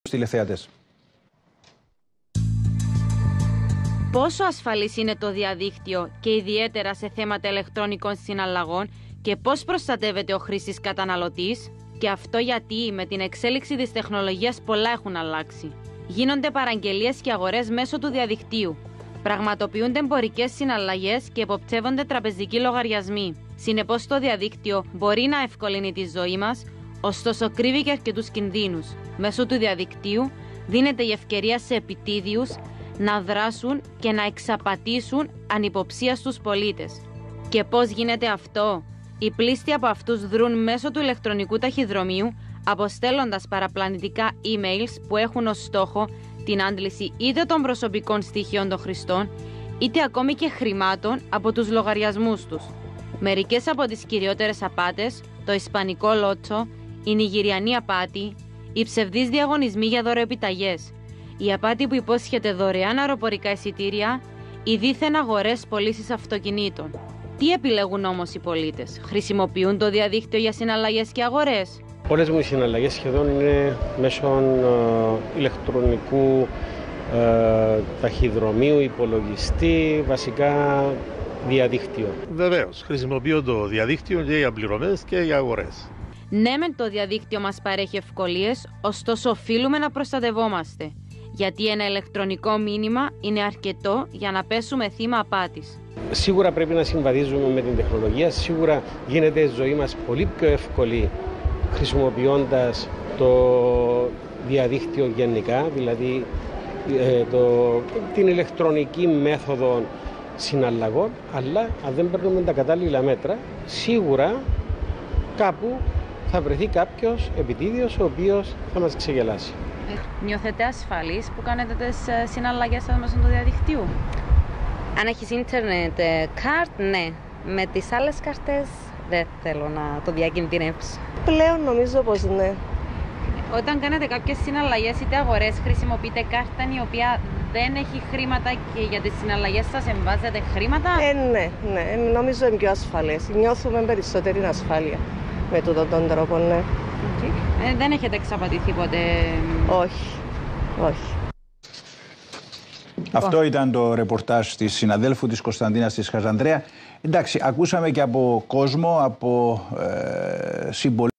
τηλεθεατές. Πόσο ασφαλής είναι το διαδίκτυο και ιδιαίτερα σε θέματα ηλεκτρονικών συναλλαγών και πώς προστατεύεται ο χρήστης καταναλωτής? Και αυτό γιατί με την εξέλιξη της τεχνολογίας πολλά έχουν αλλάξει. Γίνονται παραγγελίες και αγορές μέσω του διαδικτύου. Πραγματοποιούνται εμπορικές συναλλαγές και εποπτεύονται τραπεζικοί λογαριασμοί. Συνεπώς, το διαδίκτυο μπορεί να ευκολύνει τη ζωή μας, ωστόσο κρύβει και αρκετούς κινδύνους. Μέσω του διαδικτύου δίνεται η ευκαιρία σε επιτίδιους να δράσουν και να εξαπατήσουν ανυποψίαστους πολίτες. Και πώς γίνεται αυτό? Οι πλήστοι από αυτούς δρούν μέσω του ηλεκτρονικού ταχυδρομείου, αποστέλλοντας παραπλανητικά emails που έχουν ως στόχο την άντληση είτε των προσωπικών στοιχείων των χρηστών, είτε ακόμη και χρημάτων από τους λογαριασμούς τους. Μερικές από τις κυριότερες απάτες, το ισπανικό λότσο, η νιγηριανή απάτη, οι ψευδείς διαγωνισμοί για δωρεοεπιταγές, η απάτη που υπόσχεται δωρεάν αεροπορικά εισιτήρια, οι δίθεν αγορές πωλήσεις αυτοκινήτων. Τι επιλέγουν όμως οι πολίτες? Χρησιμοποιούν το διαδίκτυο για συναλλαγές και αγορές? Όλες μου οι συναλλαγές σχεδόν είναι μέσω ηλεκτρονικού ταχυδρομείου, υπολογιστή, βασικά διαδίκτυο. Βεβαίως, χρησιμοποιώ το διαδίκτυο και για πληρωμές και για αγορές. Ναι, μεν το διαδίκτυο μας παρέχει ευκολίες, ωστόσο οφείλουμε να προστατευόμαστε. Γιατί ένα ηλεκτρονικό μήνυμα είναι αρκετό για να πέσουμε θύμα απάτης. Σίγουρα πρέπει να συμβαδίζουμε με την τεχνολογία, σίγουρα γίνεται η ζωή μας πολύ πιο εύκολη χρησιμοποιώντας το διαδίκτυο γενικά, δηλαδή την ηλεκτρονική μέθοδο συναλλαγών, αλλά αν δεν παίρνουμε τα κατάλληλα μέτρα, σίγουρα κάπου θα βρεθεί κάποιος επιτίδιος ο οποίος θα μας ξεγελάσει. Νιώθετε ασφαλείς που κάνετε τις συναλλαγές σας μέσω του διαδικτύου? Αν έχεις ίντερνετ κάρτ, ναι. Με τις άλλες κάρτες δεν θέλω να το διακινδυνεύσω. Πλέον νομίζω πως ναι. Όταν κάνετε κάποιες συναλλαγές είτε αγορές, χρησιμοποιείτε κάρτα η οποία δεν έχει χρήματα και για τις συναλλαγές σας εμβάζετε χρήματα? Ναι. Νομίζω είναι πιο ασφαλές. Νιώθουμε περισσότερη ασφάλεια με τούτον τον τρόπο, ναι. Δεν έχετε εξαπατηθεί ποτέ? Όχι. Αυτό ήταν το ρεπορτάζ της συναδέλφου της Κωνσταντίνας της Χαζανδρέα. Εντάξει, ακούσαμε και από κόσμο, από συμπολίτες.